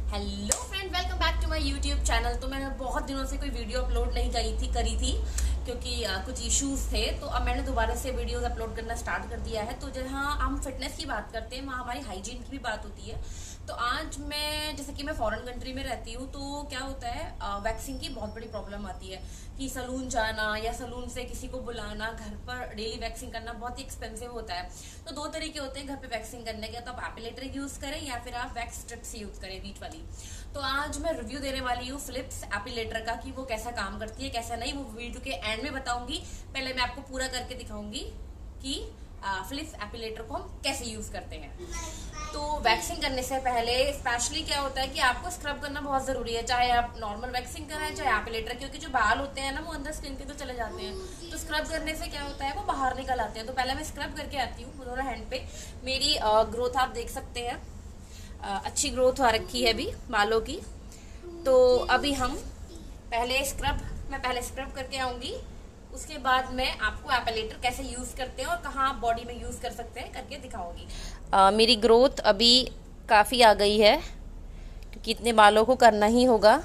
Hello friend, welcome back to my YouTube channel. तो मैंने बहुत दिनों से कोई वीडियो अपलोड नहीं करी थी क्योंकि कुछ इश्यूज थे। तो अब मैंने दोबारा से वीडियोस अपलोड करना स्टार्ट कर दिया है। तो जहाँ हम फिटनेस की बात करते हैं वहाँ हमारी हाइजीन की भी बात होती है। तो आज मैं, जैसे कि मैं फॉरेन कंट्री में रहती हूँ, तो क्या होता है, वैक्सिंग की बहुत बड़ी प्रॉब्लम आती है कि सलून जाना या सलून से किसी को बुलाना, घर पर डेली वैक्सिंग करना बहुत ही एक्सपेंसिव होता है। तो दो तरीके होते हैं घर पे वैक्सिंग करने के, तो आप एपिलेटर यूज करें या फिर आप वैक्स स्ट्रिप्स यूज करें, बीच वाली। तो आज मैं रिव्यू देने वाली हूँ फिलिप्स एपिलेटर का कि वो कैसा काम करती है कैसा नहीं, वो वीडियो के एंड में बताऊंगी। पहले मैं आपको पूरा करके दिखाऊंगी कि फिलिप्स एपिलेटर को हम कैसे यूज करते हैं। तो वैक्सिंग करने से पहले स्पेशली क्या होता है कि आपको स्क्रब करना बहुत जरूरी है, चाहे आप नॉर्मल वैक्सिंग कराएं चाहे एपिलेटर, क्योंकि जो बाल होते हैं ना वो अंदर स्किन के तो चले जाते हैं। तो स्क्रब करने से क्या होता है, वो बाहर निकल आते हैं। तो पहले मैं स्क्रब करके आती हूँ दोनों हैंड पे। मेरी ग्रोथ आप देख सकते हैं, अच्छी ग्रोथ आ रखी है अभी बालों की। तो अभी हम पहले स्क्रब करके आऊंगी, उसके बाद मैं आपको एपिलेटर कैसे यूज करते हैं और कहाँ आप बॉडी में यूज कर सकते हैं करके दिखाऊंगी। मेरी ग्रोथ अभी काफी आ गई है क्योंकि इतने बालों को करना ही होगा,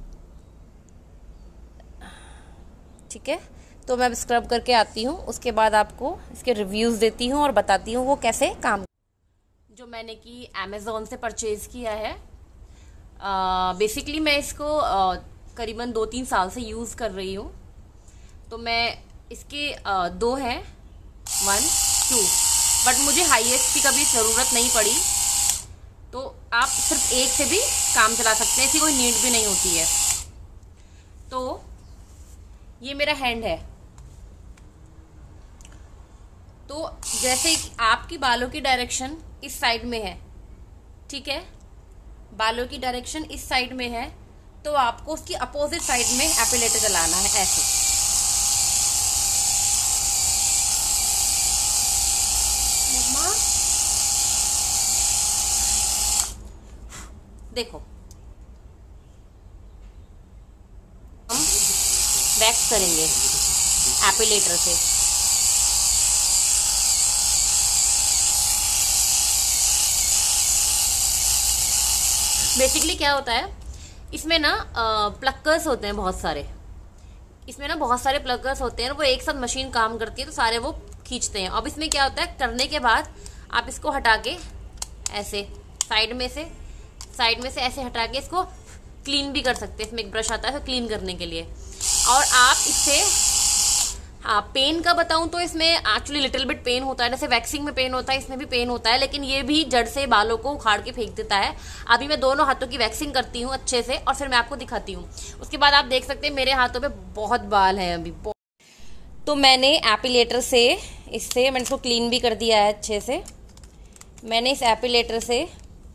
ठीक है। तो मैं स्क्रब करके आती हूँ, उसके बाद आपको इसके रिव्यूज देती हूँ और बताती हूँ वो कैसे काम। जो मैंने कि अमेज़ॉन से परचेज किया है, बेसिकली मैं इसको करीबन 2-3 साल से यूज़ कर रही हूँ। तो मैं इसके दो हैं, 1, 2, बट मुझे हाईएस्ट की कभी ज़रूरत नहीं पड़ी। तो आप सिर्फ एक से भी काम चला सकते हैं, ऐसी कोई नीड भी नहीं होती है। तो ये मेरा हैंड है। तो जैसे आपकी बालों की डायरेक्शन इस साइड में है, ठीक है, बालों की डायरेक्शन इस साइड में है, तो आपको उसकी अपोजिट साइड में एपिलेटर चलाना है, ऐसे। मम्मा देखो, हम वैक्स करेंगे एपिलेटर से। बेसिकली क्या होता है, इसमें ना प्लक्कर्स होते हैं बहुत सारे। इसमें ना बहुत सारे प्लगर्स होते हैं, वो एक साथ मशीन काम करती है तो सारे वो खींचते हैं। अब इसमें क्या होता है, करने के बाद आप इसको हटा के ऐसे साइड में से ऐसे हटा के इसको क्लीन भी कर सकते हैं। इसमें एक ब्रश आता है तो क्लीन करने के लिए। और आप इससे, हाँ, पेन का बताऊं तो इसमें एक्चुअली लिटिल बिट पेन होता है, जैसे वैक्सिंग में पेन होता है इसमें भी पेन होता है, लेकिन ये भी जड़ से बालों को उखाड़ के फेंक देता है। अभी मैं दोनों हाथों की वैक्सिंग करती हूँ अच्छे से और फिर मैं आपको दिखाती हूँ। उसके बाद आप देख सकते हैं मेरे हाथों पे बहुत बाल हैं अभी। तो मैंने एपिलेटर से, इससे मैंने इसको क्लीन भी कर दिया है अच्छे से। मैंने इस एपिलेटर से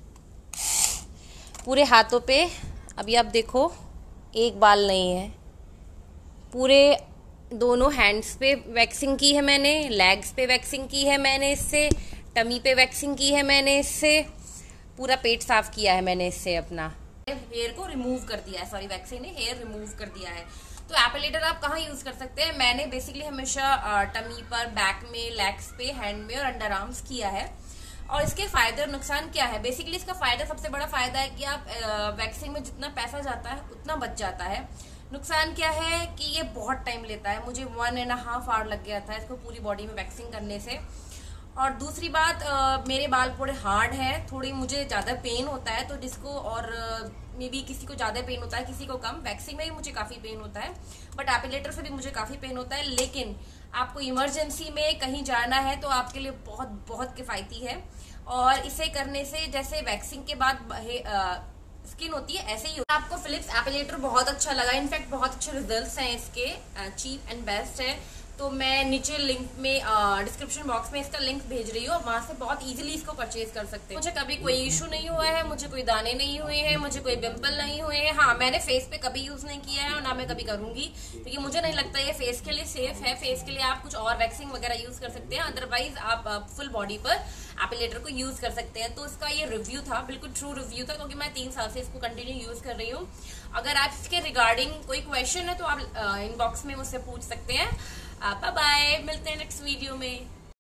पूरे हाथों पे, अभी आप देखो एक बाल नहीं है, पूरे दोनों हैंड्स पे वैक्सिंग की है मैंने, लेग्स पे वैक्सिंग की है मैंने इससे, टमी पे वैक्सिंग की है मैंने इससे, पूरा पेट साफ किया है मैंने इससे, अपना हेयर को रिमूव कर दिया है। सॉरी, वैक्सिंग ने हेयर रिमूव कर दिया है। तो एपिलेटर आप कहाँ यूज कर सकते हैं, मैंने बेसिकली हमेशा टमी पर, बैक में, लेग्स पे, हैंड में और अंडर आर्म्स किया है। और इसके फायदे और नुकसान क्या है, बेसिकली इसका फायदा, सबसे बड़ा फायदा है कि आप वैक्सिंग में जितना पैसा जाता है उतना बच जाता है। नुकसान क्या है कि ये बहुत टाइम लेता है, मुझे 1.5 आवर लग गया था इसको पूरी बॉडी में वैक्सिंग करने से। और दूसरी बात, मेरे बाल थोड़े हार्ड हैं, थोड़ी मुझे ज़्यादा पेन होता है, तो जिसको, और मे बी किसी को ज़्यादा पेन होता है किसी को कम। वैक्सिंग में भी मुझे काफ़ी पेन होता है, बट एपिलेटर से भी मुझे काफ़ी पेन होता है। लेकिन आपको इमरजेंसी में कहीं जाना है तो आपके लिए बहुत बहुत किफ़ायती है। और इसे करने से, जैसे वैक्सिंग के बाद स्किन होती है ऐसे ही। आपको फिलिप्स एपिलेटर बहुत अच्छा लगा, इनफैक्ट बहुत अच्छे रिजल्ट्स हैं इसके, चीप एंड बेस्ट है। तो मैं नीचे लिंक में, डिस्क्रिप्शन बॉक्स में इसका लिंक भेज रही हूँ, वहां से बहुत इजीली इसको परचेज कर सकते हैं। मुझे कभी कोई इशू नहीं हुआ है, मुझे कोई दाने नहीं हुए हैं, मुझे कोई पिंपल नहीं हुए हैं। हाँ, मैंने फेस पे कभी यूज नहीं किया है और ना मैं कभी करूंगी, क्योंकि मुझे नहीं लगता ये फेस के लिए सेफ है। फेस के लिए आप कुछ और वैक्सिंग वगैरह यूज कर सकते हैं, अदरवाइज आप फुल बॉडी पर एपिलेटर को यूज कर सकते हैं। तो इसका ये रिव्यू था, बिल्कुल ट्रू रिव्यू था, क्योंकि मैं 3 साल से इसको कंटिन्यू यूज कर रही हूँ। अगर आप इसके रिगार्डिंग कोई क्वेश्चन है तो आप इनबॉक्स में मुझसे पूछ सकते हैं। बाय बाय, मिलते हैं नेक्स्ट वीडियो में।